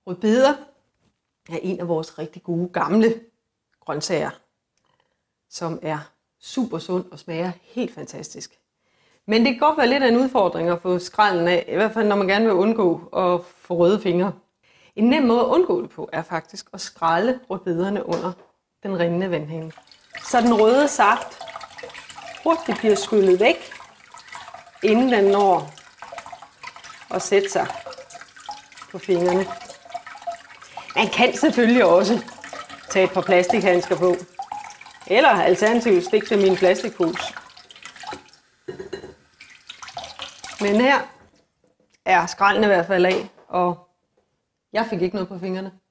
Rødbeder er en af vores rigtig gode gamle grøntsager, som er super sund og smager helt fantastisk. Men det kan godt være lidt af en udfordring at få skralden af, i hvert fald når man gerne vil undgå at få røde fingre. En nem måde at undgå det på er faktisk at skrælle rødbederne under den rindende vandhane. Så den røde saft hurtigt bliver skyllet væk, inden den når at sætte sig på fingrene. Man kan selvfølgelig også tage et par plastikhandsker på, eller alternativt stikke dem i en plastikpose. Men her er skralden i hvert fald af, og jeg fik ikke noget på fingrene.